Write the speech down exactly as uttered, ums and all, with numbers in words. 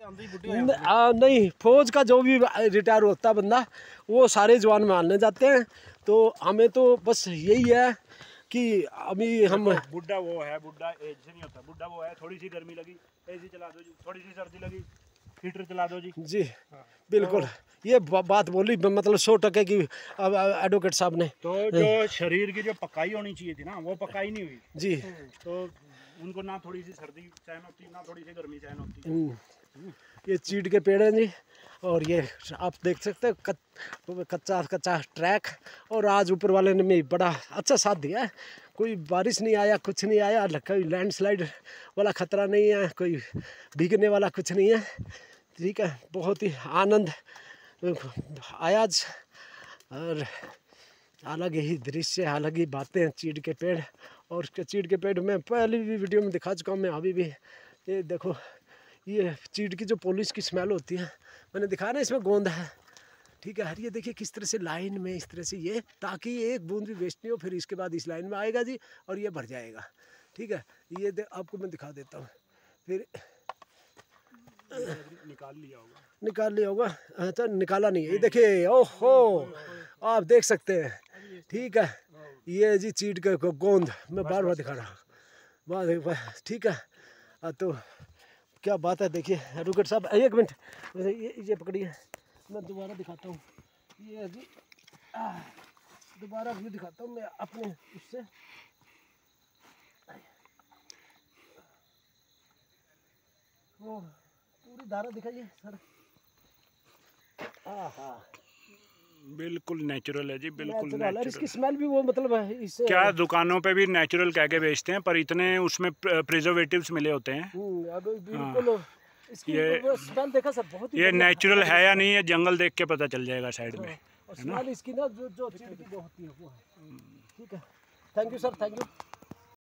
आ, नहीं, फौज का जो भी रिटायर होता बंदा वो सारे जवान मानने जाते हैं। तो हमें तो बस यही है कि अभी हम बुढ़ा वो है, बुढ़ा एज से नहीं होता, बुढ़ा वो है थोड़ी सी गर्मी लगी एसी चला दो जी, थोड़ी सी सर्दी लगी हीटर चला दो जी। जी बिल्कुल, तो ये बात बोली मतलब सौ टके की एडवोकेट साहब ने। तो जो शरीर की जो पकाई होनी चाहिए थी ना वो पकाई नहीं हुई जी। तो उनको ना थोड़ी सी सर्दी सहन होती ना थोड़ी सी गर्मी सहन होती। ये चीड़ के पेड़ हैं जी, और ये आप देख सकते हैं कच, कच्चा कच्चा ट्रैक। और आज ऊपर वाले ने भी बड़ा अच्छा साथ दिया है, कोई बारिश नहीं आया, कुछ नहीं आया, कोई लैंडस्लाइड वाला ख़तरा नहीं है, कोई भीगने वाला कुछ नहीं है। ठीक है, बहुत ही आनंद आया आज। और अलग ही दृश्य, अलग ही बातें, चीड़ के पेड़। और चीड़ के पेड़ मैं पहले भी वीडियो में दिखा चुका हूँ, मैं अभी भी। ये देखो, ये चीड़ की जो पॉलिश की स्मेल होती है, मैंने दिखाया ना, इसमें गोंद है। ठीक है, ये देखिए किस तरह से लाइन में इस तरह से ये, ताकि एक बूंद भी वेस्ट नहीं हो। फिर इसके बाद इस लाइन में आएगा जी और ये भर जाएगा। ठीक है, ये आपको मैं दिखा देता हूँ। फिर निकाल लिया होगा, निकाल लिया होगा, अच्छा निकाला नहीं है, ये देखिए, ओहो आप देख सकते हैं। ठीक है, ये जी चीड़ का गोंद मैं बार बार दिखा रहा हूँ। ठीक है, तो क्या बात है, देखिए एडवोकेट साहब एक मिनट, ये ये पकड़िए, मैं दोबारा दिखाता हूँ। ये जी दोबारा व्यू दिखाता हूँ मैं अपने उससे। वो पूरी धारा दिखाइए सर। हाँ हाँ, बिल्कुल नेचुरल है जी, बिल्कुल नेचुरल है। इसकी स्मेल भी वो मतलब है इससे, क्या दुकानों पे भी नेचुरल कह के बेचते हैं, पर इतने उसमें प्रिजर्वेटिव्स मिले होते हैं। बिल्कुल, इसकी ये स्मेल देखा सर, बहुत ही ये नेचुरल है या नहीं, है जंगल देख के पता चल जाएगा साइड में, और स्मेल इसकी ना जो जो चीड़ की जो होती है वो है। ठीक है, thank you sir, thank you.